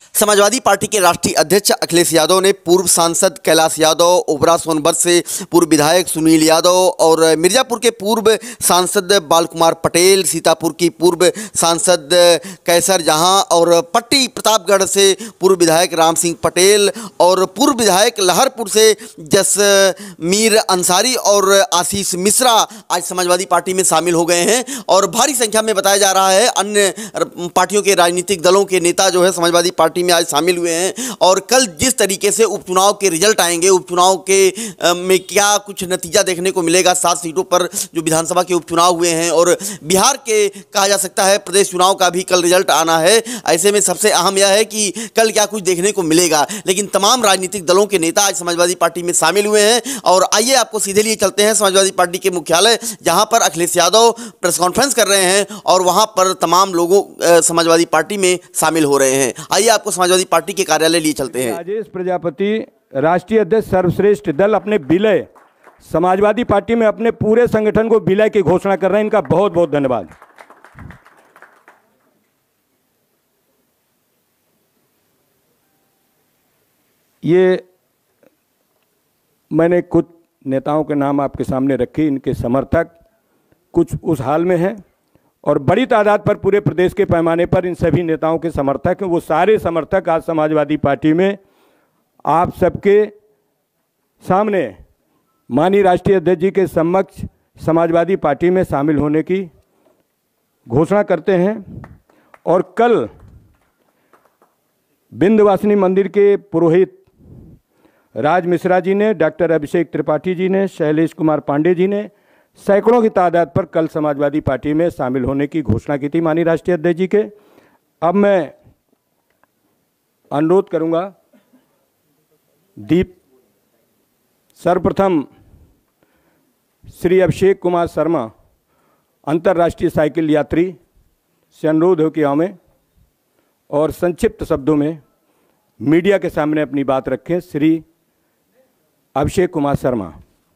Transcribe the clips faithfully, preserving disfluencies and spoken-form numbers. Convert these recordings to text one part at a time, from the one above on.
Samajwadi party के राष्ट्रीय अध्यक्ष अखिलेश यादव ने पूर्व सांसद कैलाश यादव, ओबरा सोनभद्र से पूर्व विधायक सुनील यादव और मिर्जापुर के पूर्व सांसद बाल कुमार पटेल, सीतापुर की पूर्व सांसद कैसर जहां और पट्टी प्रतापगढ़ से पूर्व विधायक राम सिंह पटेल और पूर्व विधायक लहरपुर से जसमीर अंसारी और आशीष मिश्रा आज समाजवादी पार्टी में शामिल हो गए हैं। और भारी संख्या में बताया जा रहा है अन्य पार्टियों के राजनीतिक दलों के नेता जो है समाजवादी पार्टी में आज शामिल हुए हैं। और कल जिस तरीके से उपचुनाव के रिजल्ट आएंगे, उपचुनाव के में क्या कुछ नतीजा देखने को मिलेगा, सात सीटों पर जो विधानसभा के उपचुनाव हुए हैं और बिहार के कहा जा सकता है प्रदेश चुनाव का भी कल रिजल्ट आना है। ऐसे में सबसे अहम यह है कि कल क्या कुछ देखने को मिलेगा। लेकिन तमाम राजनीतिक दलों के नेता आज समाजवादी पार्टी में शामिल हुए हैं। और आइए आपको सीधे लिए चलते हैं समाजवादी पार्टी के मुख्यालय, जहां पर अखिलेश यादव प्रेस कॉन्फ्रेंस कर रहे हैं और वहां पर तमाम लोगों समाजवादी पार्टी में शामिल हो रहे हैं। आइए आपको समाजवादी पार्टी के कार्यालय लिए चलते हैं। राजेश प्रजापति राष्ट्रीय अध्यक्ष सर्वश्रेष्ठ दल अपने विलय समाजवादी पार्टी में अपने पूरे संगठन को विलय की घोषणा कर रहे हैं। इनका बहुत बहुत धन्यवाद। ये मैंने कुछ नेताओं के नाम आपके सामने रखे। इनके समर्थक कुछ उस हाल में हैं और बड़ी तादाद पर पूरे प्रदेश के पैमाने पर इन सभी नेताओं के समर्थक हैं। वो सारे समर्थक आज समाजवादी पार्टी में आप सबके सामने माननीय राष्ट्रीय अध्यक्ष जी के समक्ष समाजवादी पार्टी में शामिल होने की घोषणा करते हैं। और कल विंध्यवासिनी मंदिर के पुरोहित राज मिश्रा जी ने, डॉक्टर अभिषेक त्रिपाठी जी ने, शैलेश कुमार पांडे जी ने सैकड़ों की तादाद पर कल समाजवादी पार्टी में शामिल होने की घोषणा की थी माननीय राष्ट्रीय अध्यक्ष जी के। अब मैं अनुरोध करूंगा दीप सर्वप्रथम श्री अभिषेक कुमार शर्मा अंतर्राष्ट्रीय साइकिल यात्री से अनुरोध हो कि हमें और संक्षिप्त शब्दों में मीडिया के सामने अपनी बात रखें। श्री अभिषेक कुमार शर्मा।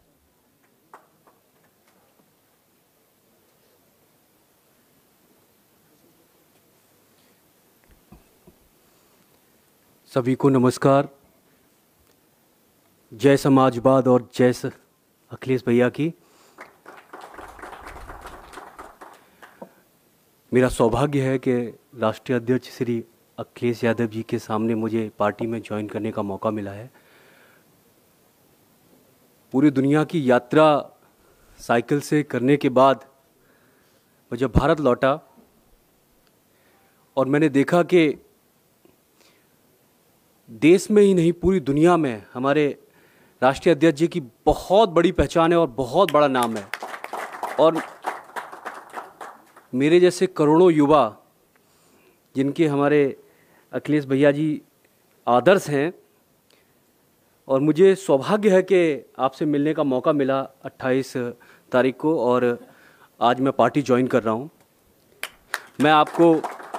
सभी को नमस्कार। जय समाजवाद और जय अखिलेश भैया की। मेरा सौभाग्य है कि राष्ट्रीय अध्यक्ष श्री अखिलेश यादव जी के सामने मुझे पार्टी में ज्वाइन करने का मौका मिला है। पूरी दुनिया की यात्रा साइकिल से करने के बाद मैं जब भारत लौटा और मैंने देखा कि देश में ही नहीं पूरी दुनिया में हमारे राष्ट्रीय अध्यक्ष जी की बहुत बड़ी पहचान है और बहुत बड़ा नाम है। और मेरे जैसे करोड़ों युवा जिनके हमारे अखिलेश भैया जी आदर्श हैं, और मुझे सौभाग्य है कि आपसे मिलने का मौका मिला अट्ठाईस तारीख को और आज मैं पार्टी ज्वाइन कर रहा हूं। मैं आपको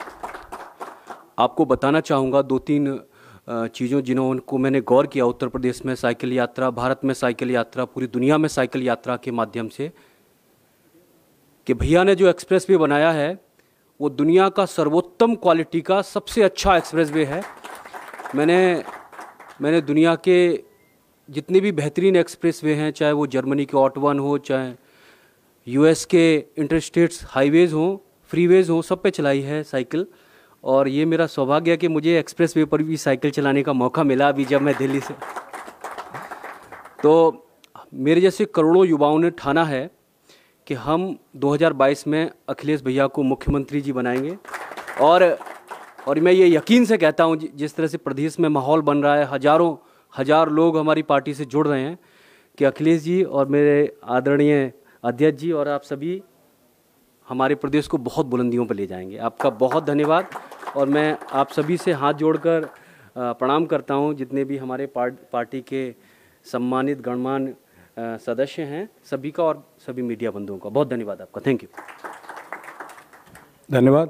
आपको बताना चाहूँगा दो तीन चीज़ों जिन्होंने मैंने गौर किया उत्तर प्रदेश में साइकिल यात्रा, भारत में साइकिल यात्रा, पूरी दुनिया में साइकिल यात्रा के माध्यम से, कि भैया ने जो एक्सप्रेसवे बनाया है वो दुनिया का सर्वोत्तम क्वालिटी का सबसे अच्छा एक्सप्रेसवे है। मैंने मैंने दुनिया के जितने भी बेहतरीन एक्सप्रेसवे हैं, चाहे वो जर्मनी के ऑटवन हो, चाहे यूएस के इंटरस्टेट्स हाईवेज़ हों, फ्रीवेज़ हों, सब पे चलाई है साइकिल। और ये मेरा सौभाग्य है कि मुझे एक्सप्रेसवे पर भी साइकिल चलाने का मौका मिला अभी जब मैं दिल्ली से। तो मेरे जैसे करोड़ों युवाओं ने ठाना है कि हम दो हज़ार बाईस में अखिलेश भैया को मुख्यमंत्री जी बनाएंगे। और और मैं ये यकीन से कहता हूँ, जिस तरह से प्रदेश में माहौल बन रहा है, हज़ारों हज़ार लोग हमारी पार्टी से जुड़ रहे हैं, कि अखिलेश जी और मेरे आदरणीय अध्यक्ष जी और आप सभी हमारे प्रदेश को बहुत बुलंदियों पर ले जाएंगे। आपका बहुत धन्यवाद। और मैं आप सभी से हाथ जोड़कर प्रणाम करता हूं, जितने भी हमारे पार्टी के सम्मानित गणमान्य सदस्य हैं सभी का, और सभी मीडिया बंधुओं का बहुत धन्यवाद आपका। Thank you. धन्यवाद।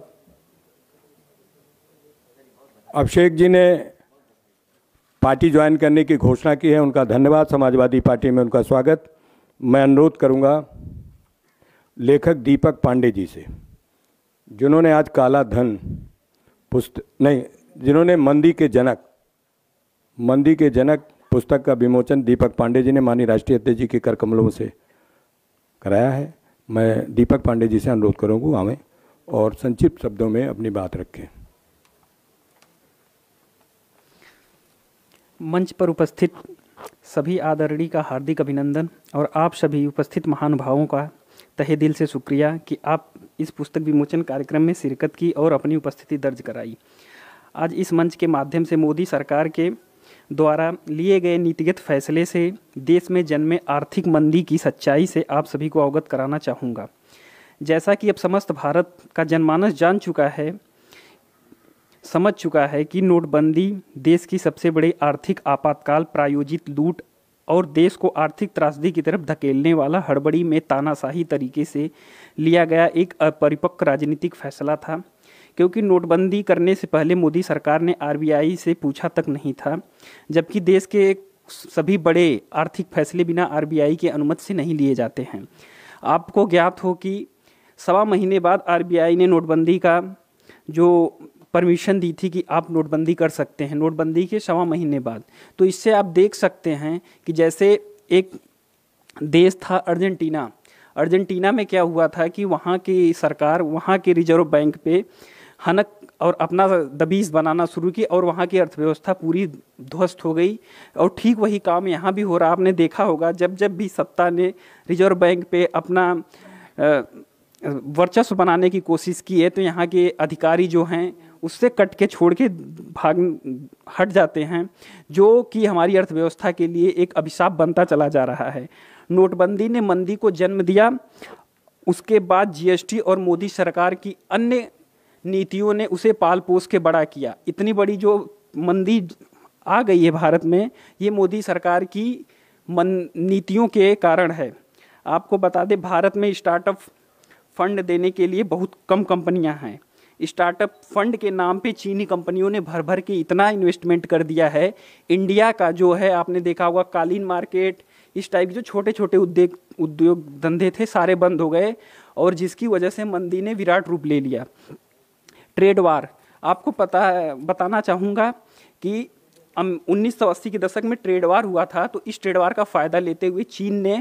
अभिषेक जी ने पार्टी ज्वाइन करने की घोषणा की है, उनका धन्यवाद। समाजवादी पार्टी में उनका स्वागत। मैं अनुरोध करूंगा लेखक दीपक पांडे जी से, जिन्होंने आज काला धन पुस्तक नहीं जिन्होंने मंदी के जनक मंदी के जनक पुस्तक का विमोचन दीपक पांडे जी ने माननीय राष्ट्रीय अध्यक्ष जी के कर कमलों से कराया है। मैं दीपक पांडे जी से अनुरोध करूँगा आवें और संक्षिप्त शब्दों में अपनी बात रखें। मंच पर उपस्थित सभी आदरणीय का हार्दिक अभिनंदन और आप सभी उपस्थित महानुभावों का तहे दिल से शुक्रिया कि आप इस पुस्तक विमोचन कार्यक्रम में शिरकत की और अपनी उपस्थिति दर्ज कराई। आज इस मंच के माध्यम से मोदी सरकार के द्वारा लिए गए नीतिगत फैसले से देश में जन्मे आर्थिक मंदी की सच्चाई से आप सभी को अवगत कराना चाहूँगा। जैसा कि अब समस्त भारत का जनमानस जान चुका है, समझ चुका है कि नोटबंदी देश की सबसे बड़ी आर्थिक आपातकाल प्रायोजित लूट और देश को आर्थिक त्रासदी की तरफ धकेलने वाला हड़बड़ी में तानाशाही तरीके से लिया गया एक अपरिपक्व राजनीतिक फैसला था, क्योंकि नोटबंदी करने से पहले मोदी सरकार ने आरबीआई से पूछा तक नहीं था, जबकि देश के सभी बड़े आर्थिक फैसले बिना आरबीआई की अनुमति से नहीं लिए जाते हैं। आपको ज्ञात हो कि सवा महीने बाद आरबीआई ने नोटबंदी का जो परमिशन दी थी कि आप नोटबंदी कर सकते हैं, नोटबंदी के सवा महीने बाद। तो इससे आप देख सकते हैं कि जैसे एक देश था अर्जेंटीना, अर्जेंटीना में क्या हुआ था कि वहाँ की सरकार वहाँ के रिजर्व बैंक पे हनक और अपना दबीज बनाना शुरू की और वहाँ की अर्थव्यवस्था पूरी ध्वस्त हो गई। और ठीक वही काम यहाँ भी हो रहा। आपने देखा होगा जब जब भी सत्ता ने रिजर्व बैंक पे अपना वर्चस्व बनाने की कोशिश की है तो यहाँ के अधिकारी जो हैं उससे कट के छोड़ के भाग हट जाते हैं, जो कि हमारी अर्थव्यवस्था के लिए एक अभिशाप बनता चला जा रहा है। नोटबंदी ने मंदी को जन्म दिया, उसके बाद जीएसटी और मोदी सरकार की अन्य नीतियों ने उसे पाल पोस के बड़ा किया। इतनी बड़ी जो मंदी आ गई है भारत में, ये मोदी सरकार की मन नीतियों के कारण है। आपको बता दें, भारत में स्टार्टअप फंड देने के लिए बहुत कम कंपनियां हैं। स्टार्टअप फंड के नाम पे चीनी कंपनियों ने भर भर के इतना इन्वेस्टमेंट कर दिया है। इंडिया का जो है, आपने देखा होगा कालीन मार्केट, इस टाइप के जो छोटे छोटे उद्योग उद्योग धंधे थे सारे बंद हो गए, और जिसकी वजह से मंदी ने विराट रूप ले लिया। ट्रेड वार, आपको पता है, बताना चाहूँगा कि उन्नीस सौ अस्सी के दशक में ट्रेड वार हुआ था, तो इस ट्रेड वार का फ़ायदा लेते हुए चीन ने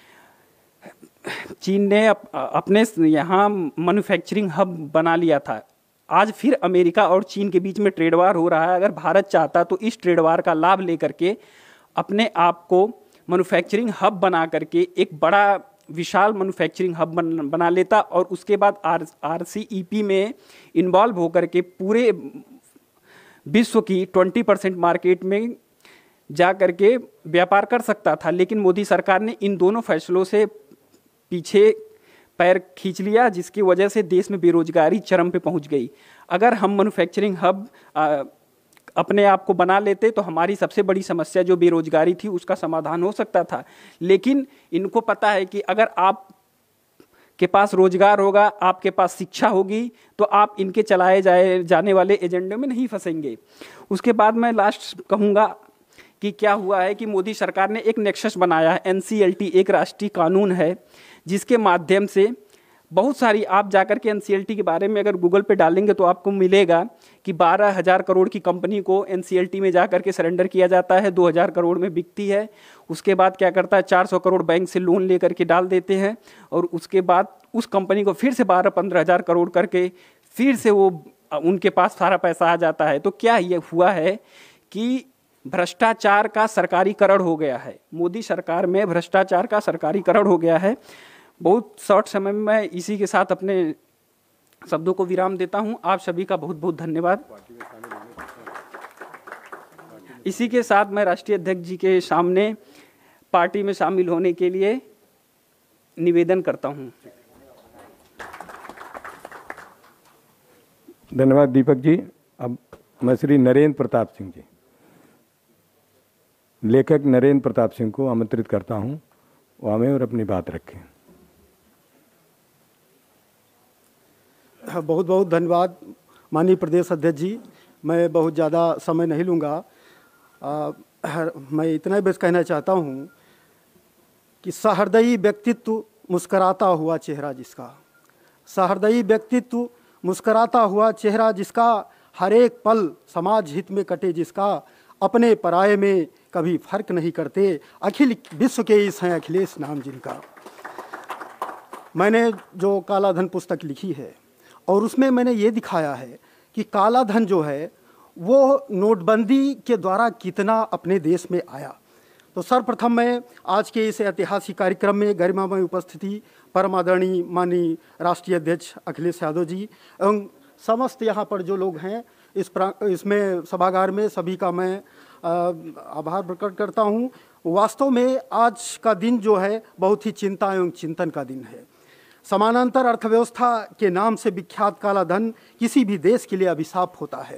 चीन ने अप, अपने यहाँ मैन्युफैक्चरिंग हब बना लिया था। आज फिर अमेरिका और चीन के बीच में ट्रेड वार हो रहा है। अगर भारत चाहता तो इस ट्रेड वार का लाभ लेकर के अपने आप को मैन्युफैक्चरिंग हब बना करके एक बड़ा विशाल मैन्युफैक्चरिंग हब बन, बना लेता और उसके बाद R R C E P में इन्वॉल्व होकर के पूरे विश्व की ट्वेंटी परसेंट मार्केट में जा करके व्यापार कर सकता था। लेकिन मोदी सरकार ने इन दोनों फैसलों से पीछे पैर खींच लिया, जिसकी वजह से देश में बेरोजगारी चरम पे पहुंच गई। अगर हम मैन्युफैक्चरिंग हब आ, अपने आप को बना लेते तो हमारी सबसे बड़ी समस्या जो बेरोजगारी थी उसका समाधान हो सकता था। लेकिन इनको पता है कि अगर आप के पास रोजगार होगा, आपके पास शिक्षा होगी, तो आप इनके चलाए जाए जाने वाले एजेंडे में नहीं फंसेंगे। उसके बाद मैं लास्ट कहूँगा कि क्या हुआ है कि मोदी सरकार ने एक नेक्सस बनाया है। एन सी एल टी एक राष्ट्रीय कानून है, जिसके माध्यम से बहुत सारी, आप जाकर के एन सी एल टी के बारे में अगर गूगल पे डालेंगे तो आपको मिलेगा कि बारह हज़ार करोड़ की कंपनी को एन सी एल टी में जा करके सरेंडर किया जाता है, दो हज़ार करोड़ में बिकती है। उसके बाद क्या करता है, चार सौ करोड़ बैंक से लोन ले करके डाल देते हैं और उसके बाद उस कंपनी को फिर से बारह पंद्रह हज़ार करोड़ करके फिर से वो उनके पास सारा पैसा आ जाता है। तो क्या ये हुआ है कि भ्रष्टाचार का सरकारीकरण हो गया है। मोदी सरकार में भ्रष्टाचार का सरकारीकरण हो गया है। बहुत शॉर्ट समय में मैं इसी के साथ अपने शब्दों को विराम देता हूं। आप सभी का बहुत बहुत धन्यवाद। इसी के साथ मैं राष्ट्रीय अध्यक्ष जी के सामने पार्टी में शामिल होने के लिए निवेदन करता हूं। धन्यवाद दीपक जी। अब मैं श्री नरेंद्र प्रताप सिंह जी, लेखक नरेंद्र प्रताप सिंह को आमंत्रित करता हूं, वो आवें और अपनी बात रखें। बहुत बहुत धन्यवाद माननीय प्रदेश अध्यक्ष जी। मैं बहुत ज़्यादा समय नहीं लूँगा। मैं इतना बस कहना चाहता हूँ कि सहृदयी व्यक्तित्व मुस्कराता हुआ चेहरा जिसका, सहृदयी व्यक्तित्व मुस्कराता हुआ चेहरा जिसका, हर एक पल समाज हित में कटे जिसका, अपने पराये में कभी फर्क नहीं करते, अखिल विश्व के इस हैं अखिलेश नाम जिनका। मैंने जो काला धन पुस्तक लिखी है और उसमें मैंने ये दिखाया है कि काला धन जो है वो नोटबंदी के द्वारा कितना अपने देश में आया। तो सर्वप्रथम मैं आज के इस ऐतिहासिक कार्यक्रम में गरिमामय उपस्थिति परम आदरणीय माननीय राष्ट्रीय अध्यक्ष अखिलेश यादव जी एवं समस्त यहाँ पर जो लोग हैं इस इसमें सभागार में, सभी का मैं आभार प्रकट करता हूँ। वास्तव में आज का दिन जो है बहुत ही चिंता एवं चिंतन का दिन है। समानांतर अर्थव्यवस्था के नाम से विख्यात काला धन किसी भी देश के लिए अभिशाप होता है।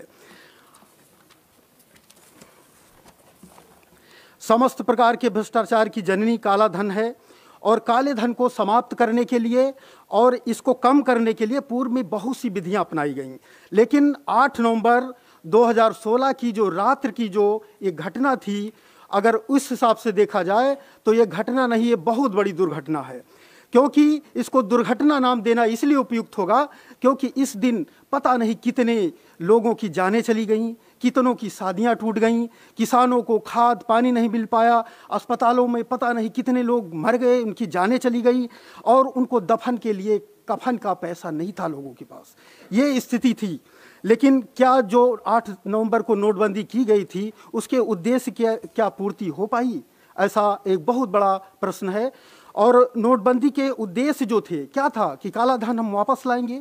समस्त प्रकार के भ्रष्टाचार की जननी काला धन है और काले धन को समाप्त करने के लिए और इसको कम करने के लिए पूर्व में बहुत सी विधियां अपनाई गईं, लेकिन आठ नवंबर दो हज़ार सोलह की जो रात्र की जो ये घटना थी, अगर उस हिसाब से देखा जाए तो ये घटना नहीं, ये बहुत बड़ी दुर्घटना है। क्योंकि इसको दुर्घटना नाम देना इसलिए उपयुक्त होगा क्योंकि इस दिन पता नहीं कितने लोगों की जानें चली गईं, कितनों की शादियां टूट गईं, किसानों को खाद पानी नहीं मिल पाया, अस्पतालों में पता नहीं कितने लोग मर गए, उनकी जानें चली गई और उनको दफन के लिए कफन का पैसा नहीं था लोगों के पास, ये स्थिति थी। लेकिन क्या जो आठ नवंबर को नोटबंदी की गई थी उसके उद्देश्य क्या क्या पूर्ति हो पाई, ऐसा एक बहुत बड़ा प्रश्न है। और नोटबंदी के उद्देश्य जो थे क्या था कि काला धन हम वापस लाएंगे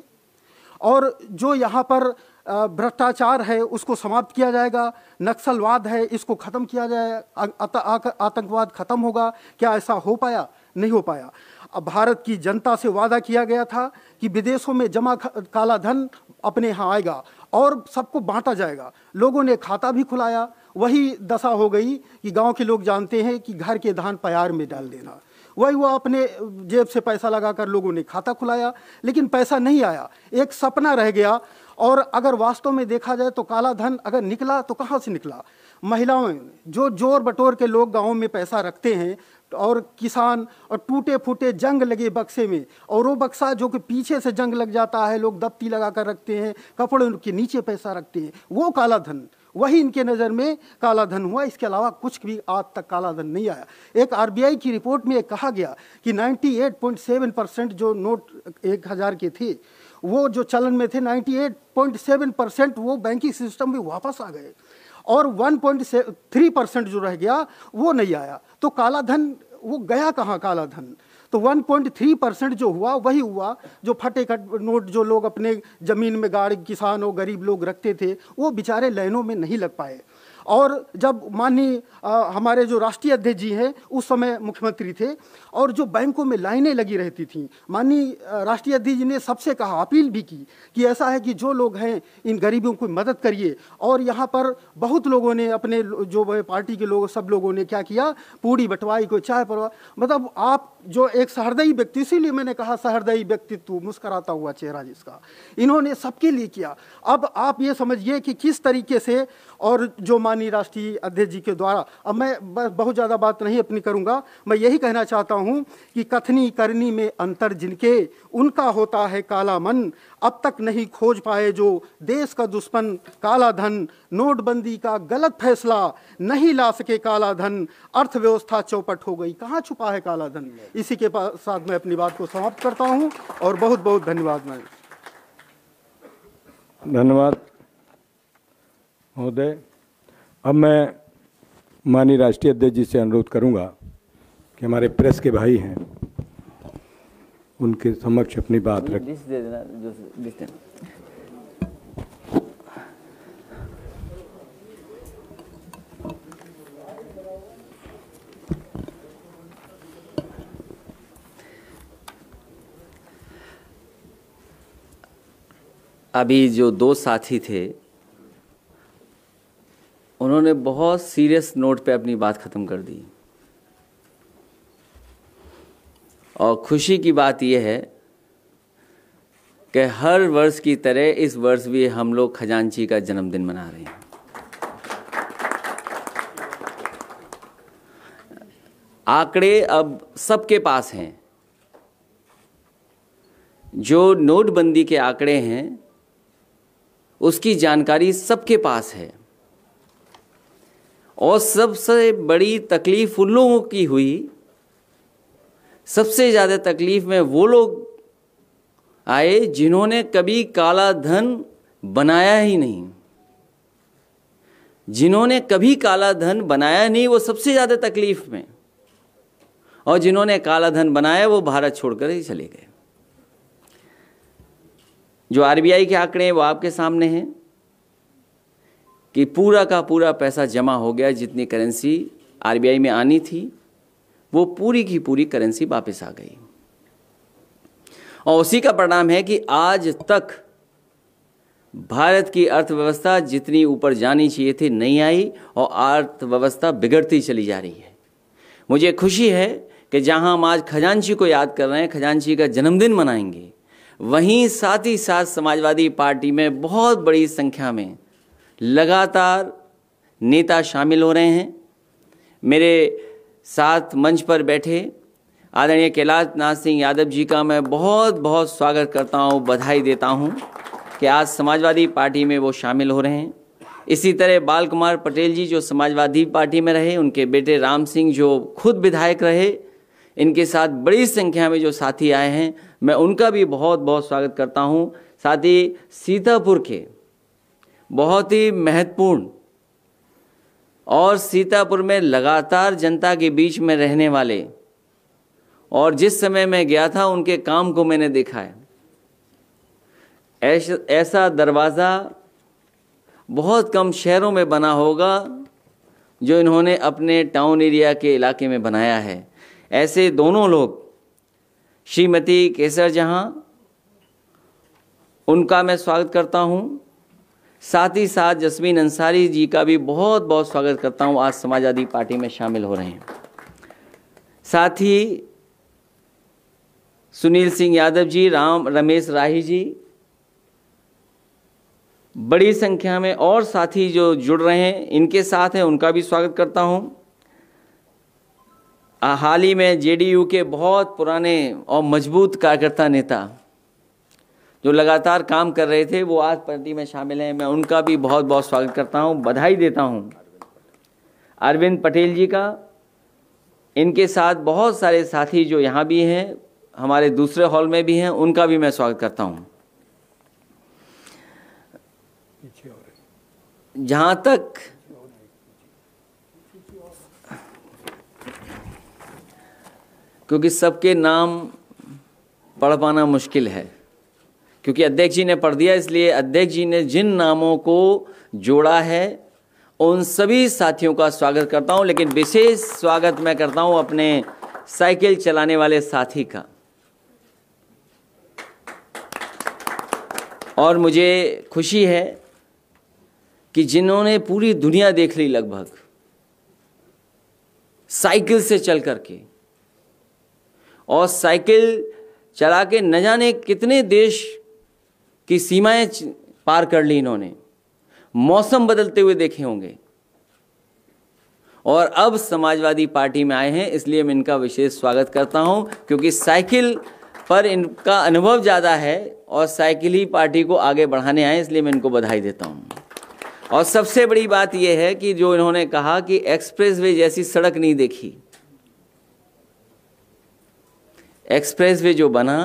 और जो यहाँ पर भ्रष्टाचार है उसको समाप्त किया जाएगा, नक्सलवाद है इसको ख़त्म किया जाएगा, आतंकवाद खत्म होगा। क्या ऐसा हो पाया? नहीं हो पाया। अब भारत की जनता से वादा किया गया था कि विदेशों में जमा काला धन अपने यहाँ आएगा और सबको बांटा जाएगा। लोगों ने खाता भी खुलाया, वही दशा हो गई कि गांव के लोग जानते हैं कि घर के धान प्यार में डाल देना, वही वो अपने जेब से पैसा लगाकर लोगों ने खाता खुलाया, लेकिन पैसा नहीं आया, एक सपना रह गया। और अगर वास्तव में देखा जाए तो काला धन अगर निकला तो कहाँ से निकला? महिलाओं, जो जोर बटोर के लोग गाँव में पैसा रखते हैं और किसान, और टूटे फूटे जंग लगे बक्से में, और वो बक्सा जो कि पीछे से जंग लग जाता है, लोग दफ्ती लगा कर रखते हैं, कपड़े के नीचे पैसा रखते हैं, वो काला धन, वही इनके नज़र में काला धन हुआ। इसके अलावा कुछ भी आज तक काला धन नहीं आया। एक आरबीआई की रिपोर्ट में कहा गया कि अट्ठानवे पॉइंट सात परसेंट जो नोट एक हज़ार के थे वो जो चलन में थे अट्ठानवे पॉइंट सात परसेंट वो बैंकिंग सिस्टम में वापस आ गए और एक पॉइंट तीन परसेंट जो रह गया वो नहीं आया। तो काला धन वो गया कहाँ काला धन? तो एक पॉइंट तीन परसेंट जो हुआ वही हुआ जो फटे कट नोट जो लोग अपने ज़मीन में गाड़, किसान और गरीब लोग रखते थे, वो बेचारे लाइनों में नहीं लग पाए। और जब माननीय हमारे जो राष्ट्रीय अध्यक्ष जी हैं उस समय मुख्यमंत्री थे और जो बैंकों में लाइनें लगी रहती थीं, माननीय राष्ट्रीय अध्यक्ष जी ने सबसे कहा, अपील भी की कि ऐसा है कि जो लोग हैं इन गरीबों की मदद करिए। और यहाँ पर बहुत लोगों ने अपने जो पार्टी के लोग सब लोगों ने क्या किया, पूड़ी बंटवाई, कोई चाय परवा, मतलब आप जो एक सहृदयी व्यक्ति, इसीलिए मैंने कहा सहृदयी व्यक्तित्व, मुस्कुराता हुआ चेहरा जिसका, इन्होंने सबके लिए किया। अब आप ये समझिए कि किस तरीके से, और जो माननीय राष्ट्रीय अध्यक्ष जी के द्वारा, अब मैं बहुत ज़्यादा बात नहीं अपनी करूँगा, मैं यही कहना चाहता हूँ कि कथनी करनी में अंतर जिनके, उनका होता है काला मन, अब तक नहीं खोज पाए जो देश का दुश्मन काला धन, नोटबंदी का गलत फैसला नहीं ला सके काला धन, अर्थव्यवस्था चौपट हो गई, कहाँ छुपा है काला धन। इसी के साथ मैं अपनी बात को समाप्त करता हूँ और बहुत बहुत धन्यवाद। मैं धन्यवाद महोदय। अब मैं माननीय राष्ट्रीय अध्यक्ष जी से अनुरोध करूंगा कि हमारे प्रेस के भाई हैं उनके समक्ष अपनी बात रखें। दे देना जो लिस्ट है। अभी जो दो साथी थे उन्होंने बहुत सीरियस नोट पे अपनी बात ख़त्म कर दी और खुशी की बात यह है कि हर वर्ष की तरह इस वर्ष भी हम लोग खजांची का जन्मदिन मना रहे हैं। आंकड़े अब सबके पास हैं। जो नोटबंदी के आंकड़े हैं उसकी जानकारी सबके पास है। और सबसे बड़ी तकलीफ उन लोगों की हुई, सबसे ज़्यादा तकलीफ में वो लोग आए जिन्होंने कभी काला धन बनाया ही नहीं। जिन्होंने कभी काला धन बनाया नहीं वो सबसे ज़्यादा तकलीफ में, और जिन्होंने काला धन बनाया वो भारत छोड़कर ही चले गए। जो आरबीआई के आंकड़े हैं वो आपके सामने हैं कि पूरा का पूरा पैसा जमा हो गया। जितनी करेंसी आरबीआई में आनी थी वो पूरी की पूरी करेंसी वापस आ गई। और उसी का परिणाम है कि आज तक भारत की अर्थव्यवस्था जितनी ऊपर जानी चाहिए थी नहीं आई, और अर्थव्यवस्था बिगड़ती चली जा रही है। मुझे खुशी है कि जहां हम आज खजांची को याद कर रहे हैं, खजांची का जन्मदिन मनाएंगे, वहीं साथ ही साथ समाजवादी पार्टी में बहुत बड़ी संख्या में लगातार नेता शामिल हो रहे हैं। मेरे साथ मंच पर बैठे आदरणीय कैलाश नाथ सिंह यादव जी का मैं बहुत बहुत स्वागत करता हूं, बधाई देता हूं कि आज समाजवादी पार्टी में वो शामिल हो रहे हैं। इसी तरह बाल कुमार पटेल जी जो समाजवादी पार्टी में रहे, उनके बेटे राम सिंह जो खुद विधायक रहे, इनके साथ बड़ी संख्या में जो साथी आए हैं, मैं उनका भी बहुत बहुत स्वागत करता हूं। साथ ही सीतापुर के बहुत ही महत्वपूर्ण और सीतापुर में लगातार जनता के बीच में रहने वाले, और जिस समय मैं गया था उनके काम को मैंने देखा है। ऐसा ऐसा दरवाज़ा बहुत कम शहरों में बना होगा जो इन्होंने अपने टाउन एरिया के इलाके में बनाया है। ऐसे दोनों लोग, श्रीमती केसर जहां, उनका मैं स्वागत करता हूं। साथ ही साथ जस्मीन अंसारी जी का भी बहुत बहुत स्वागत करता हूं, आज समाजवादी पार्टी में शामिल हो रहे हैं। साथ ही सुनील सिंह यादव जी, राम रमेश राही जी, बड़ी संख्या में और साथी जो जुड़ रहे हैं, इनके साथ हैं, उनका भी स्वागत करता हूं। हाल ही में जेडीयू के बहुत पुराने और मजबूत कार्यकर्ता नेता जो लगातार काम कर रहे थे, वो आज पार्टी में शामिल हैं, मैं उनका भी बहुत बहुत स्वागत करता हूं, बधाई देता हूं। अरविंद पटेल जी का, इनके साथ बहुत सारे साथी जो यहाँ भी हैं, हमारे दूसरे हॉल में भी हैं, उनका भी मैं स्वागत करता हूं। जहाँ तक क्योंकि सबके नाम पढ़ पाना मुश्किल है, क्योंकि अध्यक्ष जी ने पढ़ दिया, इसलिए अध्यक्ष जी ने जिन नामों को जोड़ा है उन सभी साथियों का स्वागत करता हूं। लेकिन विशेष स्वागत मैं करता हूं अपने साइकिल चलाने वाले साथी का। और मुझे खुशी है कि जिन्होंने पूरी दुनिया देख ली लगभग साइकिल से चल करके, और साइकिल चला के न जाने कितने देश की सीमाएं पार कर ली इन्होंने, मौसम बदलते हुए देखे होंगे, और अब समाजवादी पार्टी में आए हैं, इसलिए मैं इनका विशेष स्वागत करता हूं, क्योंकि साइकिल पर इनका अनुभव ज़्यादा है और साइकिल ही पार्टी को आगे बढ़ाने आए, इसलिए मैं इनको बधाई देता हूं। और सबसे बड़ी बात यह है कि जो इन्होंने कहा कि एक्सप्रेसवे जैसी सड़क नहीं देखी, एक्सप्रेसवे जो बना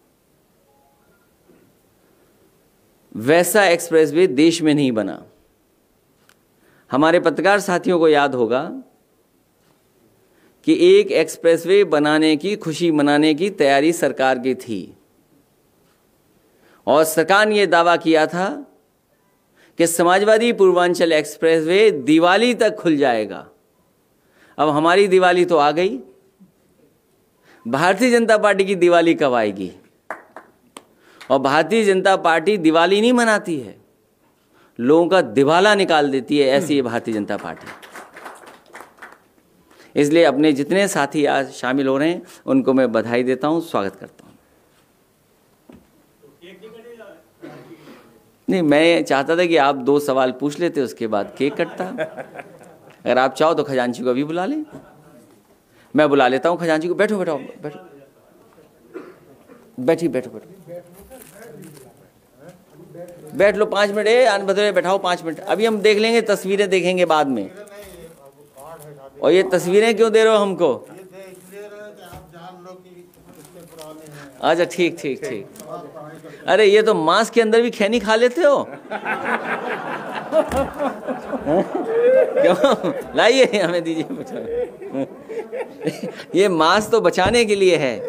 वैसा एक्सप्रेसवे देश में नहीं बना। हमारे पत्रकार साथियों को याद होगा कि एक एक्सप्रेसवे बनाने की खुशी मनाने की तैयारी सरकार की थी, और सरकार ने यह दावा किया था कि समाजवादी पूर्वांचल एक्सप्रेसवे दिवाली तक खुल जाएगा। अब हमारी दिवाली तो आ गई, भारतीय जनता पार्टी की दिवाली कब आएगी? और भारतीय जनता पार्टी दिवाली नहीं मनाती है, लोगों का दिवाला निकाल देती है, ऐसी है भारतीय जनता पार्टी। इसलिए अपने जितने साथी आज शामिल हो रहे हैं उनको मैं बधाई देता हूं, स्वागत करता हूं। नहीं, मैं चाहता था कि आप दो सवाल पूछ लेते, उसके बाद केक कटता। अगर आप चाहो तो खजांची को अभी बुला लें, मैं बुला लेता हूं खजांची को। बैठो बैठो बैठो बैठी बैठो बैठो बैठ लो पाँच मिनट, ए आन भदौरिया बैठाओ पाँच मिनट, अभी हम देख लेंगे, तस्वीरें देखेंगे बाद में। और ये तस्वीरें क्यों दे रहे हो हमको? अच्छा ठीक ठीक ठीक। अरे ये तो मांस के अंदर भी खैनी खा लेते हो। क्यों? लाइए हमें दीजिए। ये मांस तो बचाने के लिए है।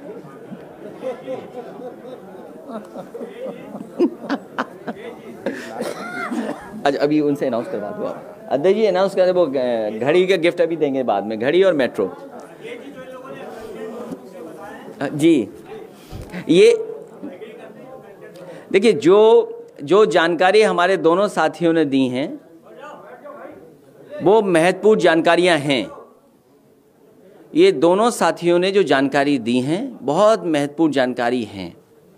अच्छा अभी उनसे अनाउंस करवा दो आप। अध्यक्ष जी अनाउंस कर दे, वो घड़ी का गिफ्ट अभी देंगे बाद में, घड़ी और मेट्रो। जी ये देखिए, जो जो जानकारी हमारे दोनों साथियों ने दी हैं वो महत्वपूर्ण जानकारियां हैं। ये दोनों साथियों ने जो जानकारी दी हैं बहुत महत्वपूर्ण जानकारी हैं।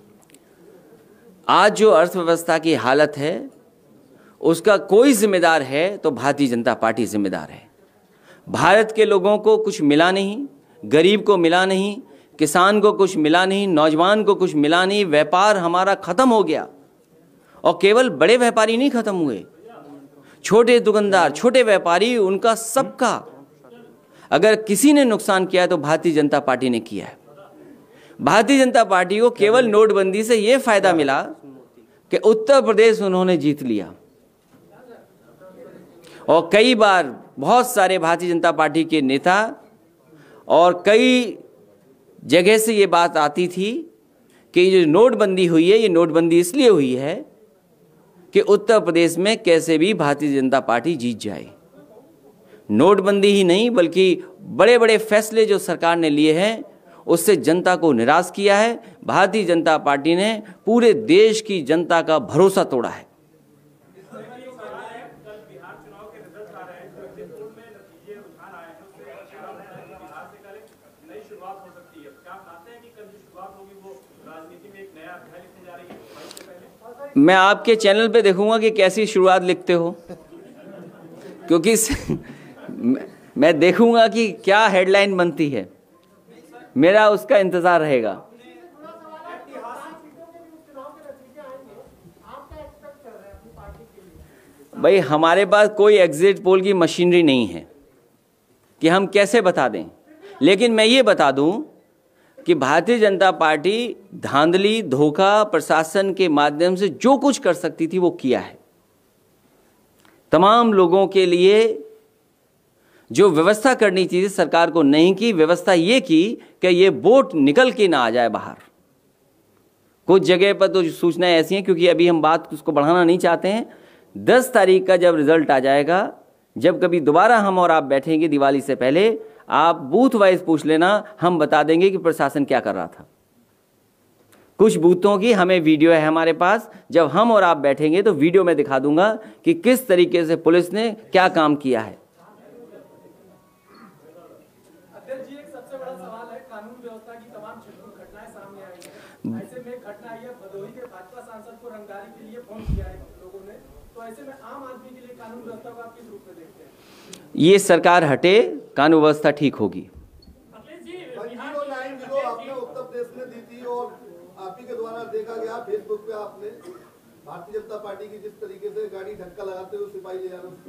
आज जो अर्थव्यवस्था की हालत है उसका कोई जिम्मेदार है तो भारतीय जनता पार्टी जिम्मेदार है। भारत के लोगों को कुछ मिला नहीं, गरीब को मिला नहीं, किसान को कुछ मिला नहीं, नौजवान को कुछ मिला नहीं, व्यापार हमारा खत्म हो गया। और केवल बड़े व्यापारी नहीं खत्म हुए, छोटे दुकानदार, छोटे व्यापारी, उनका सबका अगर किसी ने नुकसान किया है तो भारतीय जनता पार्टी ने किया है। भारतीय जनता पार्टी को केवल नोटबंदी से यह फायदा मिला कि उत्तर प्रदेश उन्होंने जीत लिया। और कई बार बहुत सारे भारतीय जनता पार्टी के नेता और कई जगह से ये बात आती थी कि ये जो नोटबंदी हुई है, ये नोटबंदी इसलिए हुई है कि उत्तर प्रदेश में कैसे भी भारतीय जनता पार्टी जीत जाए। नोटबंदी ही नहीं बल्कि बड़े बड़े फैसले जो सरकार ने लिए हैं उससे जनता को निराश किया है। भारतीय जनता पार्टी ने पूरे देश की जनता का भरोसा तोड़ा है। मैं आपके चैनल पे देखूंगा कि कैसी शुरुआत लिखते हो, क्योंकि मैं देखूंगा कि क्या हेडलाइन बनती है, मेरा उसका इंतजार रहेगा। भाई हमारे पास कोई एग्जिट पोल की मशीनरी नहीं है कि हम कैसे बता दें, लेकिन मैं ये बता दूं कि भारतीय जनता पार्टी धांधली, धोखा, प्रशासन के माध्यम से जो कुछ कर सकती थी वो किया है। तमाम लोगों के लिए जो व्यवस्था करनी चाहिए सरकार को नहीं की, व्यवस्था ये की कि ये वोट निकल के ना आ जाए बाहर। कुछ जगह पर तो सूचनाएं ऐसी हैं, क्योंकि अभी हम बात उसको बढ़ाना नहीं चाहते हैं। दस तारीख का जब रिजल्ट आ जाएगा, जब कभी दोबारा हम और आप बैठेंगे दिवाली से पहले, आप बूथ वाइज पूछ लेना, हम बता देंगे कि प्रशासन क्या कर रहा था। कुछ बूथों की हमें वीडियो है हमारे पास, जब हम और आप बैठेंगे तो वीडियो में दिखा दूंगा कि किस तरीके से पुलिस ने क्या काम किया है। अध्यक्ष जी, एक सबसे बड़ा सवाल है, कानून व्यवस्था की तमाम छिटपुट घटनाएं सामने आई हैं। ऐसे में घटना आई है, भदोही के भाजपा सांसद को रंगदारी के लिए फोन किया है लोगों ने, तो ऐसे में आम आदमी के लिए कानून व्यवस्था को आप किस रूप में देखते हैं? ये सरकार हटे, कानून व्यवस्था ठीक होगी। आपने उत्तर प्रदेश में दी थी और आप ही के द्वारा देखा गया फेसबुक पे, आपने भारतीय जनता पार्टी की जिस तरीके से गाड़ी धक्का लगाते हुए सिपाही ले जाना,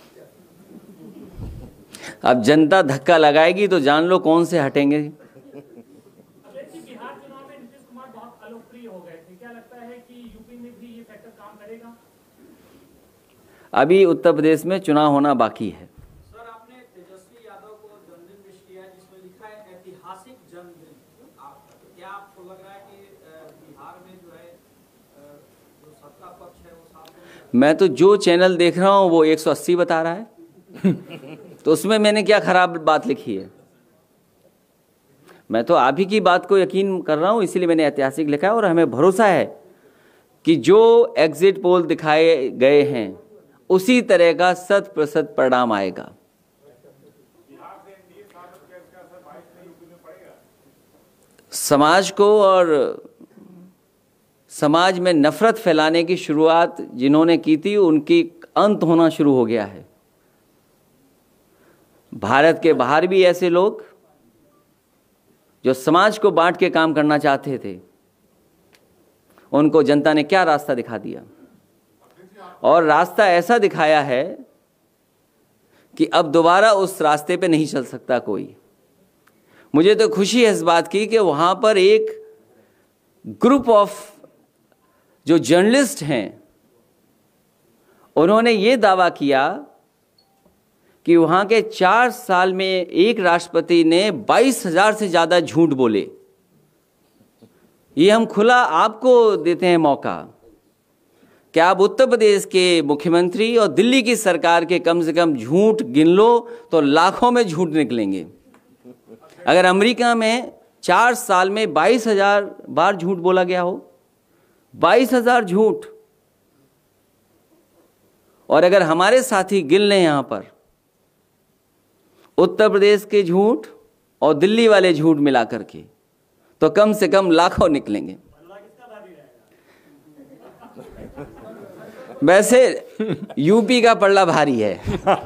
अब जनता धक्का लगाएगी तो जान लो कौन से हटेंगे। बिहार चुनाव में नीतीश कुमार बहुत अलोकप्रिय हो गए थे, क्या लगता है कि यूपी में भी ये फैक्टर काम करेगा? अभी उत्तर प्रदेश में चुनाव होना बाकी है। सर, आपने तेजस्वी यादव को जन्मदिन विश किया है जिसमें लिखा है ऐतिहासिक जन्मदिन। क्या आपको लग रहा है कि बिहार में जो है जो सत्ता पक्ष है वो साथ? मैं तो जो चैनल देख रहा हूँ वो एक सौ अस्सी बता रहा है तो उसमें मैंने क्या खराब बात लिखी है? मैं तो आप ही की बात को यकीन कर रहा हूँ, इसीलिए मैंने ऐतिहासिक लिखा है। और हमें भरोसा है कि जो एग्जिट पोल दिखाए गए हैं उसी तरह का शत प्रतिशत परिणाम आएगा। समाज को और समाज में नफरत फैलाने की शुरुआत जिन्होंने की थी उनकी अंत होना शुरू हो गया है। भारत के बाहर भी ऐसे लोग जो समाज को बांट के काम करना चाहते थे उनको जनता ने क्या रास्ता दिखा दिया, और रास्ता ऐसा दिखाया है कि अब दोबारा उस रास्ते पे नहीं चल सकता कोई। मुझे तो खुशी है इस बात की कि वहाँ पर एक ग्रुप ऑफ जो जर्नलिस्ट हैं उन्होंने ये दावा किया कि वहाँ के चार साल में एक राष्ट्रपति ने बाईस हजार से ज़्यादा झूठ बोले। ये हम खुला आपको देते हैं मौका कि आप उत्तर प्रदेश के मुख्यमंत्री और दिल्ली की सरकार के कम से कम झूठ गिन लो तो लाखों में झूठ निकलेंगे। अगर अमेरिका में चार साल में बाईस हजार बार झूठ बोला गया हो, बाईस हजार झूठ, और अगर हमारे साथी गिन लें यहां पर उत्तर प्रदेश के झूठ और दिल्ली वाले झूठ मिला करके, तो कम से कम लाखों निकलेंगे। वैसे यूपी का पल्ला भारी है।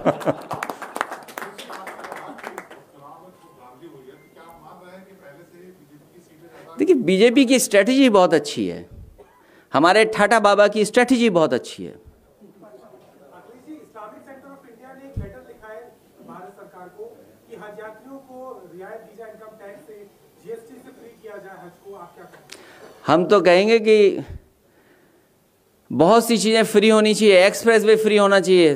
देखिए, बीजेपी की स्ट्रेटजी बहुत अच्छी है, हमारे ठाटा बाबा की स्ट्रेटजी बहुत अच्छी है। इस्लामिक सेंटर ऑफ इंडिया ने एक लेटर लिखा है भारत सरकार को कि हज यात्रियों को रियायत दी जाए इनकम टैक्स से, जीएसटी से फ्री किया जाए हज को। आप क्या कहेंगे? हम तो कहेंगे कि बहुत सी चीजें फ्री होनी चाहिए। एक्सप्रेस वे फ्री होना चाहिए।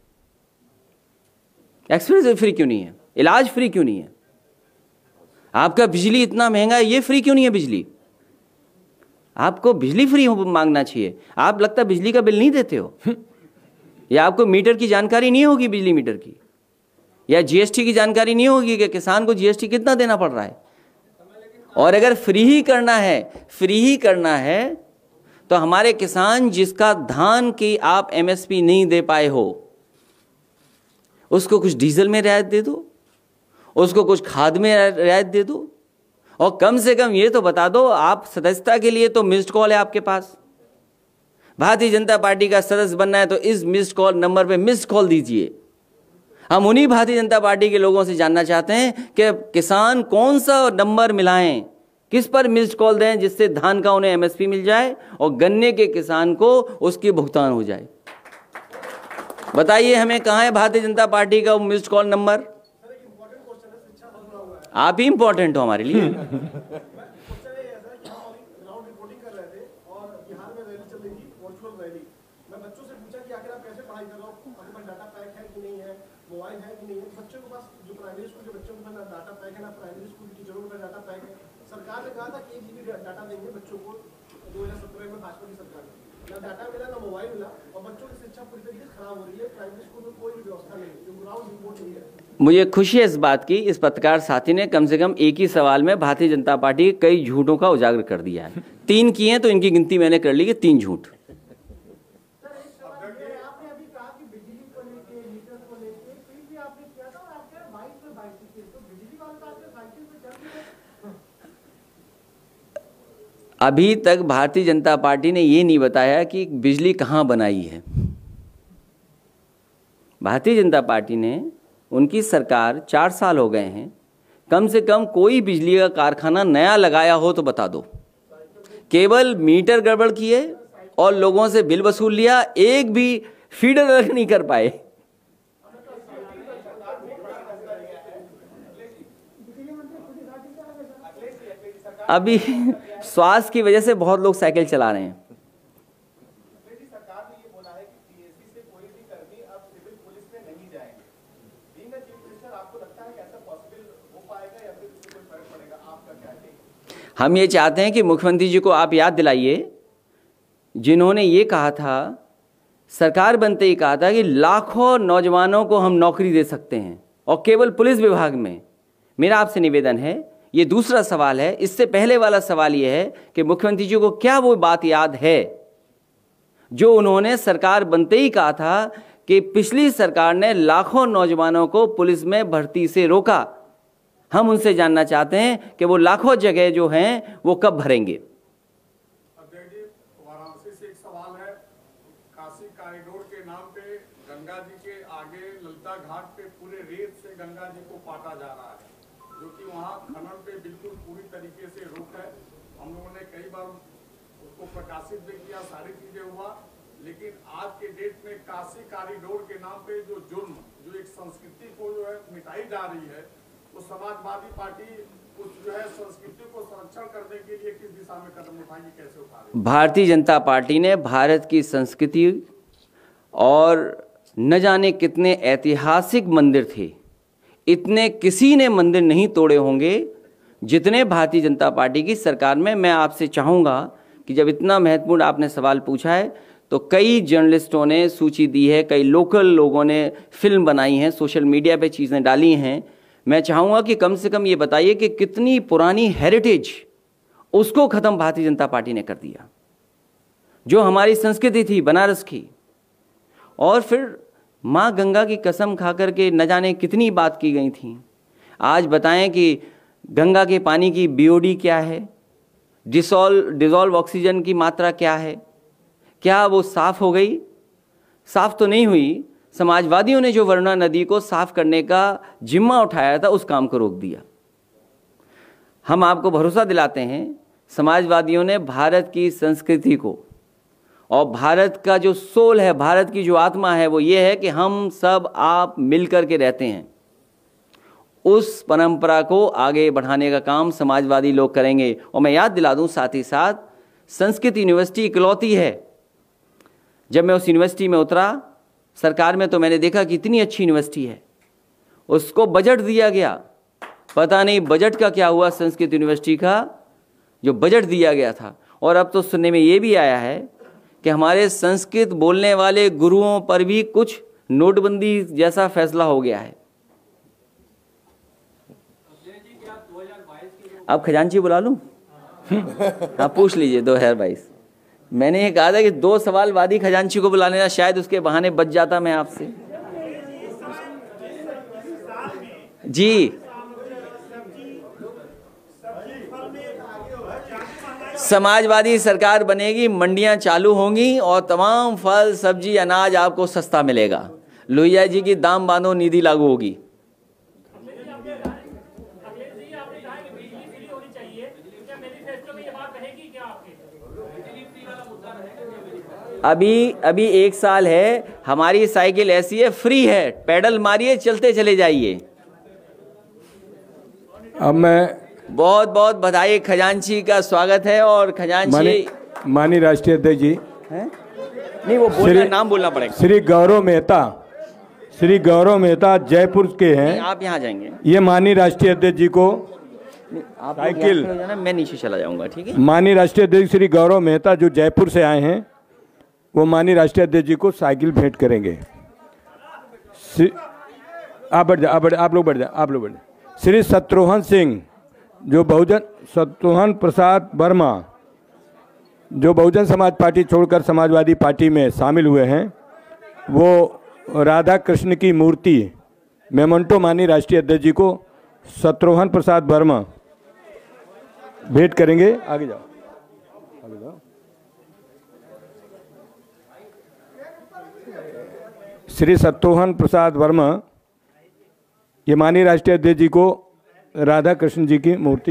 एक्सप्रेस वे फ्री क्यों नहीं है? इलाज फ्री क्यों नहीं है? आपका बिजली इतना महंगा है, ये फ्री क्यों नहीं है बिजली? आपको बिजली फ्री मांगना चाहिए। आप लगता है बिजली का बिल नहीं देते हो, या आपको मीटर की जानकारी नहीं होगी बिजली मीटर की, या जीएसटी की जानकारी नहीं होगी कि किसान को जीएसटी कितना देना पड़ रहा है। और अगर फ्री ही करना है, फ्री ही करना है तो हमारे किसान जिसका धान की आप एमएसपी नहीं दे पाए हो, उसको कुछ डीजल में रियायत दे दो, उसको कुछ खाद में रियायत दे दो, और कम से कम ये तो बता दो, आप सदस्यता के लिए तो मिस्ड कॉल है आपके पास। भारतीय जनता पार्टी का सदस्य बनना है तो इस मिस्ड कॉल नंबर पे मिस्ड कॉल दीजिए। हम उन्हीं भारतीय जनता पार्टी के लोगों से जानना चाहते हैं कि किसान कौन सा नंबर मिलाएं, किस पर मिस्ड कॉल दें जिससे धान का उन्हें एमएसपी मिल जाए और गन्ने के किसान को उसकी भुगतान हो जाए। बताइए हमें, कहाँ है भारतीय जनता पार्टी का मिस्ड कॉल नंबर? आप ही इंपॉर्टेंट हो हमारे लिए। मोबाइल है कि नहीं है बच्चों के पास? जो प्राइमरी स्कूल के बच्चों के पास डाटा पैक है ना प्राइमरी स्कूल की टीचरों के पास डाटा पैक है। सरकार ने कहा था कि एक जीबी डाटा देंगे बच्चों को, दो हजार सत्रह में भाजपा की सरकार ने। ना डाटा मिला ना मोबाइल मिला, और बच्चों की शिक्षा पूरी तरीके से खराब हो रही है। प्राइमरी स्कूल में कोई व्यवस्था नहीं है, ग्राउंड रिपोर्ट नहीं है। मुझे खुशी है इस बात की, इस पत्रकार साथी ने कम से कम एक ही सवाल में भारतीय जनता पार्टी के कई झूठों का उजागर कर दिया है। तीन किए हैं तो इनकी गिनती मैंने कर ली कि तीन झूठ। अभी तक भारतीय जनता पार्टी ने ये नहीं बताया कि बिजली कहाँ बनाई है। भारतीय जनता पार्टी ने, उनकी सरकार चार साल हो गए हैं, कम से कम कोई बिजली का कारखाना नया लगाया हो तो बता दो। केवल मीटर गड़बड़ किए और लोगों से बिल वसूल लिया, एक भी फीडर अलग नहीं कर पाए। अभी स्वास्थ्य की वजह से बहुत लोग साइकिल चला रहे हैं। सरकार ने ये बोला है कि पीएससी से कोई भी कर्मी अब सिविल पुलिस में नहीं जाएंगे। बीइंग अ चीफ मिनिस्टर, आपको लगता है कि ऐसा पॉसिबल हो पाएगा या फिर इससे कोई फर्क पड़ेगा? आपका क्या है? हम ये चाहते हैं कि मुख्यमंत्री जी को आप याद दिलाइए, जिन्होंने ये कहा था, सरकार बनते ही कहा था कि लाखों नौजवानों को हम नौकरी दे सकते हैं, और केवल पुलिस विभाग में। मेरा आपसे निवेदन है, ये दूसरा सवाल है, इससे पहले वाला सवाल ये है कि मुख्यमंत्री जी को क्या वो बात याद है जो उन्होंने सरकार बनते ही कहा था कि पिछली सरकार ने लाखों नौजवानों को पुलिस में भर्ती से रोका। हम उनसे जानना चाहते हैं कि वो लाखों जगह जो हैं वो कब भरेंगे। वाराणसी से एक सवाल है, काशी कॉरिडोर के नाम पे गंगा जी के आगे ललिता घाट पे पूरे रेत से गंगा जी को पाटा जा रहा है, जो कि वहाँ खनन पे बिल्कुल पूरी तरीके से रोक है। हम लोगों ने कई बार उसको प्रकाशित भी किया, सारी चीजें हुआ, लेकिन आज के डेट में काशी कॉरिडोर के नाम पे जो जुर्म, जो एक संस्कृति को जो है मिटाई जा रही है, वो समाजवादी पार्टी उस जो है संस्कृति को संरक्षण करने के लिए किस दिशा में कदम उठाएगी, कैसे उठा रही है? भारतीय जनता पार्टी ने भारत की संस्कृति और न जाने कितने ऐतिहासिक मंदिर थे, इतने किसी ने मंदिर नहीं तोड़े होंगे जितने भारतीय जनता पार्टी की सरकार में। मैं आपसे चाहूँगा कि जब इतना महत्वपूर्ण आपने सवाल पूछा है तो कई जर्नलिस्टों ने सूची दी है, कई लोकल लोगों ने फिल्म बनाई हैं, सोशल मीडिया पे चीज़ें डाली हैं। मैं चाहूँगा कि कम से कम ये बताइए कि कितनी पुरानी हेरिटेज उसको ख़त्म भारतीय जनता पार्टी ने कर दिया, जो हमारी संस्कृति थी बनारस की। और फिर माँ गंगा की कसम खा कर के न जाने कितनी बात की गई थी। आज बताएं कि गंगा के पानी की बीओडी क्या है, डिसॉल्व डिसॉल्व ऑक्सीजन की मात्रा क्या है, क्या वो साफ़ हो गई? साफ़ तो नहीं हुई। समाजवादियों ने जो वरुणा नदी को साफ़ करने का जिम्मा उठाया था, उस काम को रोक दिया। हम आपको भरोसा दिलाते हैं, समाजवादियों ने भारत की संस्कृति को और भारत का जो सोल है, भारत की जो आत्मा है, वो ये है कि हम सब आप मिलकर के रहते हैं। उस परंपरा को आगे बढ़ाने का काम समाजवादी लोग करेंगे। और मैं याद दिला दूं साथ ही साथ, संस्कृत यूनिवर्सिटी इकलौती है। जब मैं उस यूनिवर्सिटी में उतरा सरकार में, तो मैंने देखा कि इतनी अच्छी यूनिवर्सिटी है, उसको बजट दिया गया। पता नहीं बजट का क्या हुआ संस्कृत यूनिवर्सिटी का, जो बजट दिया गया था। और अब तो सुनने में ये भी आया है कि हमारे संस्कृत बोलने वाले गुरुओं पर भी कुछ नोटबंदी जैसा फैसला हो गया है। अब खजांची बुला लूं? हाँ, पूछ लीजिए। दो हजार बाईस मैंने ये कहा था कि दो सवाल वादी खजांची को बुला लेना, शायद उसके बहाने बच जाता मैं आपसे। जी, समाजवादी सरकार बनेगी, मंडियां चालू होंगी और तमाम फल सब्जी अनाज आपको सस्ता मिलेगा। लोहिया जी की दाम बांधो नीति लागू होगी। अभी अभी एक साल है, हमारी साइकिल ऐसी है, फ्री है, पैडल मारिए चलते चले जाइए। अब मैं बहुत बहुत बधाई, खजांची का स्वागत है। और खजांची माननीय राष्ट्रीय अध्यक्ष जी हैं? नहीं, वो बोलना, नाम बोलना पड़ेगा। श्री गौरव मेहता, श्री गौरव मेहता जयपुर के हैं। आप यहाँ जाएंगे। ये माननीय राष्ट्रीय अध्यक्ष जी को आप साइकिल, मैं नीचे चला जाऊंगा, ठीक है। माननीय राष्ट्रीय अध्यक्ष श्री गौरव मेहता जो जयपुर से आए हैं, वो माननीय राष्ट्रीय अध्यक्ष जी को साइकिल भेंट करेंगे। आप बढ़ जाए, आप बढ़ आप लोग बढ़ जाए, आप लोग बढ़ जाए। श्री शत्रुघ्न सिंह जो बहुजन शत्रुघ्न प्रसाद वर्मा जो बहुजन समाज पार्टी छोड़कर समाजवादी पार्टी में शामिल हुए हैं, वो राधा कृष्ण की मूर्ति मेमोंटो माननीय राष्ट्रीय अध्यक्ष जी को शत्रुघ्न प्रसाद वर्मा भेंट करेंगे। आगे जाओ, आगे जाओ। श्री शत्रुघ्न प्रसाद वर्मा, ये माननीय राष्ट्रीय अध्यक्ष जी को राधा कृष्ण जी की मूर्ति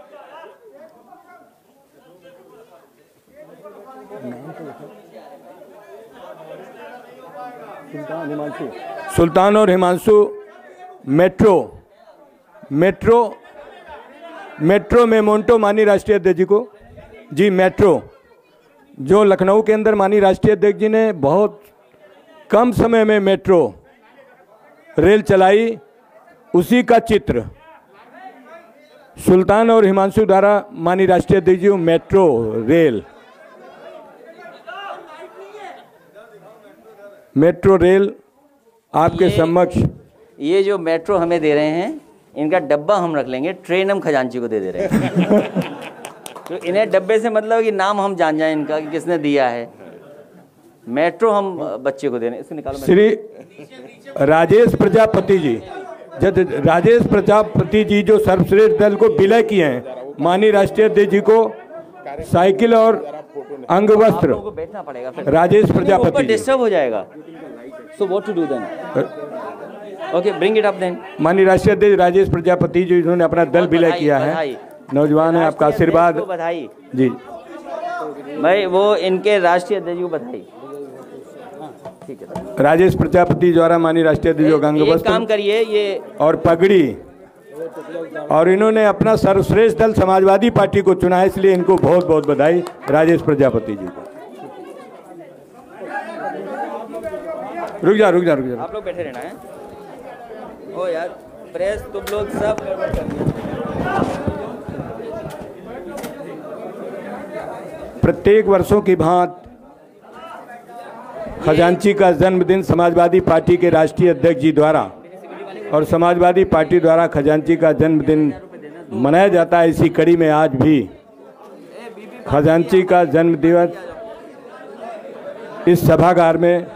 सुल्तान और Himanshu metro metro metro memento माननीय राष्ट्रीय अध्यक्ष जी को जी मेट्रो, जो लखनऊ के अंदर माननीय राष्ट्रीय अध्यक्ष जी ने बहुत कम समय में मेट्रो रेल चलाई, उसी का चित्र सुल्तान और हिमांशु द्वारा माननीय राष्ट्रीय अध्यक्ष जी मेट्रो रेल मेट्रो रेल आपके समक्ष। ये जो मेट्रो हमें दे रहे हैं, इनका डब्बा हम रख लेंगे, ट्रेन हम खजांची को दे दे रहे हैं। तो इन्हें डब्बे से मतलब कि नाम हम जान जाएं इनका कि किसने दिया है। मेट्रो हम बच्चे को दे रहे हैं। इसको निकालो। श्री राजेश प्रजापति जी, जब राजेश प्रजापति जी जो सर्वश्रेष्ठ दल को विलय किए हैं, माननीय राष्ट्रीय अध्यक्ष जी को साइकिल और अंग वस्त्र। बैठना पड़ेगा, राजेश प्रजापति डिस्टर्ब हो जाएगा। So what to do then? Okay, bring it up then. माननीय राष्ट्रीय अध्यक्ष राजेश प्रजापति जी, जिन्होंने अपना दल विलय किया है, नौजवान है, आपका आशीर्वाद। बधाई जी। भाई वो इनके राष्ट्रीय अध्यक्ष को बधाई। ठीक है, राजेश प्रजापति द्वारा माननीय राष्ट्रीय अध्यक्ष को अंग एक वस्त्र काम करिए ये और पगड़ी, और इन्होंने अपना सर्वश्रेष्ठ दल समाजवादी पार्टी को चुना है, इसलिए इनको बहुत बहुत बधाई राजेश प्रजापति जी को। रुक जा रुक जा रुक जा आप लोग बैठे रहना है। ओ यार प्रेस तुम लोग सब गड़बड़ कर दिया। प्रत्येक वर्षों की भांति खजांची का जन्मदिन समाजवादी पार्टी के राष्ट्रीय अध्यक्ष जी द्वारा और समाजवादी पार्टी द्वारा खजांची का जन्मदिन मनाया जाता है। इसी कड़ी में आज भी खजांची का जन्म दिवस इस सभागार में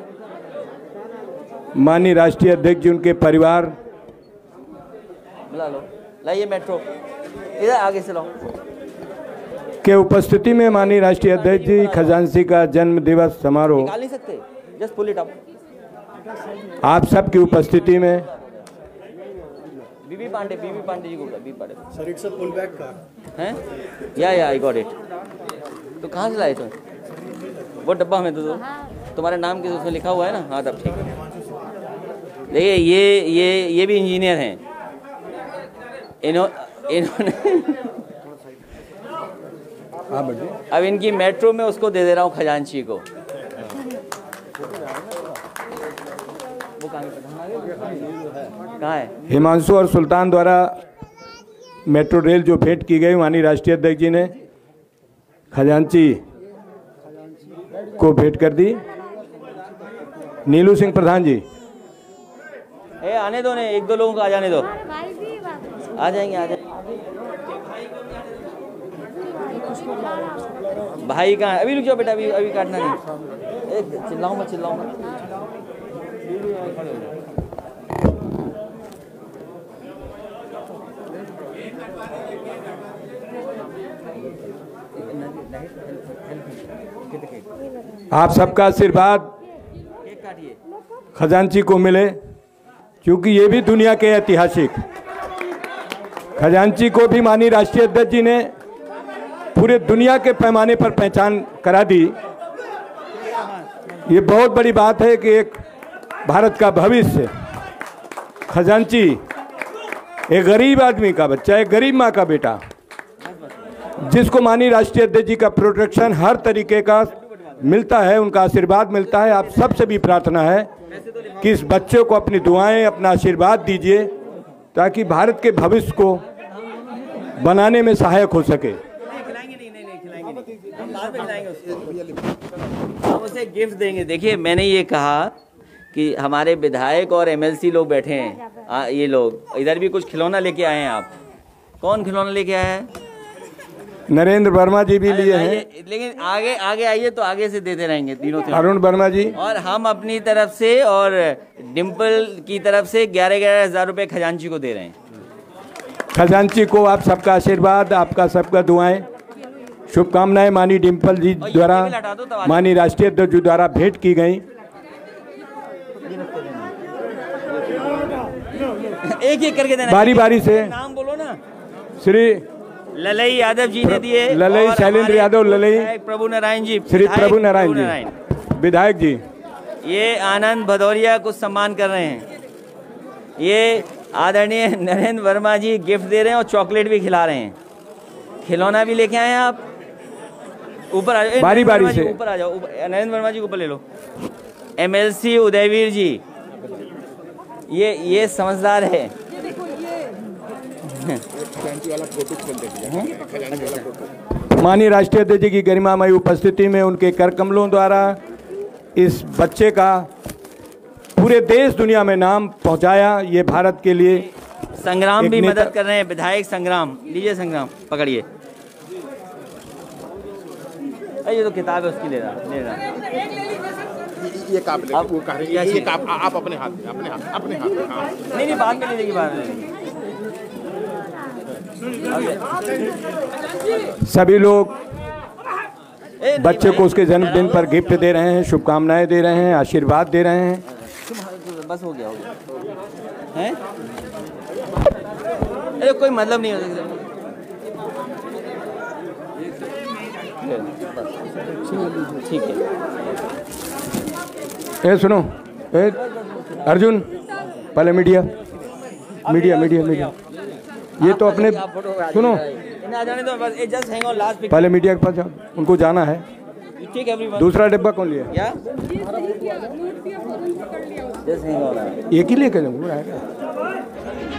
माननीय राष्ट्रीय अध्यक्ष जी, उनके परिवार, बुला लो, लाइए मेट्रो इधर आगे से लाओ, के उपस्थिति में माननीय राष्ट्रीय अध्यक्ष जी खजांची का जन्म दिवस समारोह निकाल नहीं सकते, जस्ट पुल इट अप। आप सबकी उपस्थिति में बीबी पांडे बीबी पांडे जी को BB Pandey sir it's a pull back car हैं या या आई गॉट इट। तो कहाँ से लाए तुम? वो डब्बा हमें तो दो, तुम्हारे नाम के उसमें लिखा हुआ है ना। हाँ तब ठीक है। देखिए ये ये ये भी इंजीनियर हैं, इन्हों इन्होंने अब इनकी मेट्रो में उसको दे दे रहा हूँ खजांची को। वो कहाँ है? हिमांशु और सुल्तान द्वारा मेट्रो रेल जो भेंट की गई, माननीय राष्ट्रीय अध्यक्ष जी ने खजांची को भेंट कर दी। नीलू सिंह प्रधान जी, ए आने दो ने, एक दो लोगों को आ जाने दो, आ जाएंगे आ जाएंगे। भाई कहाँ? अभी रुक जाओ बेटा, अभी अभी काटना नहीं। ए चिल्लाओ मत चिल्लाओ मत। आप सबका आशीर्वाद खजांची को मिले, क्योंकि ये भी दुनिया के ऐतिहासिक खजांची को भी माननीय राष्ट्रीय अध्यक्ष जी ने पूरे दुनिया के पैमाने पर पहचान करा दी। ये बहुत बड़ी बात है कि एक भारत का भविष्य खजांची, एक गरीब आदमी का बच्चा, एक गरीब माँ का बेटा, जिसको माननीय राष्ट्रीय अध्यक्ष जी का प्रोटेक्शन हर तरीके का मिलता है, उनका आशीर्वाद मिलता है। आप सबसे भी प्रार्थना है कि इस बच्चे को अपनी दुआएं, अपना आशीर्वाद दीजिए, ताकि भारत के भविष्य को बनाने में सहायक हो सके। हम उसे गिफ्ट देंगे। देखिए मैंने ये कहा कि हमारे विधायक और एमएलसी लोग बैठे हैं, आ, ये लोग इधर भी कुछ खिलौना लेके आए हैं। आप कौन खिलौना लेके आया है? नरेंद्र वर्मा जी भी लिए हैं, लेकिन आगे आगे आइए तो आगे से देते रहेंगे तीनों। अरुण वर्मा जी और हम अपनी तरफ से और डिम्पल की तरफ से ग्यारह ग्यारह हजार रुपए खजांची को दे रहे हैं। खजांची को आप सबका आशीर्वाद, आपका सबका दुआएं, शुभकामनाएं माननीय डिम्पल जी द्वारा, माननीय राष्ट्रीय अध्यक्ष जी द्वारा भेंट की गई। एक एक करके देना, बारी बारी से नाम बोलो ना। श्री ललई यादव जी ने दिए, ललई शैलेंद्र यादव, ललई प्रभु नारायण जी, श्री प्रभु नारायण जी, विधायक जी, ये आनंद भदौरिया को सम्मान कर रहे हैं। ये आदरणीय नरेंद्र वर्मा जी गिफ्ट दे रहे हैं और चॉकलेट भी खिला रहे हैं। खिलौना भी लेके आए हैं। आप ऊपर आ जाओ, बारी बारी से ऊपर आ जाओ, नरेंद्र वर्मा जी को ऊपर ले लो। एमएलसी उदयवीर जी, ये ये समझदार है। माननीय राष्ट्रीय अध्यक्ष जी की गरिमामयी उपस्थिति में उनके कर कमलों द्वारा इस बच्चे का पूरे देश दुनिया में नाम पहुंचाया। ये भारत के लिए संग्राम भी मदद कर रहे हैं। विधायक संग्राम, लीजिए संग्राम, पकड़िए। ये तो किताब है उसकी, ले रहा ले रहा ये काप ले, वो कह रही है ये काप आप अपने हाथ में, अपने हाथ अपने हाथ में। हाँ नहीं नहीं, बाद में ले लेगी, बाद में ले लेगी। सभी लोग बच्चे को उसके जन्मदिन पर गिफ्ट दे रहे हैं, शुभकामनाएं दे रहे हैं, आशीर्वाद दे रहे हैं। बस हो गया हो गया हैं? अरे कोई मतलब नहीं होता। ठीक है। ए सुनो, ए अर्जुन, पहले मीडिया मीडिया मीडिया मीडिया ये तो अपने सुनो, पहले मीडिया के पास जाओ, उनको जाना है। दूसरा डिब्बा कौन लिया? एक ही लेकर जाऊँ।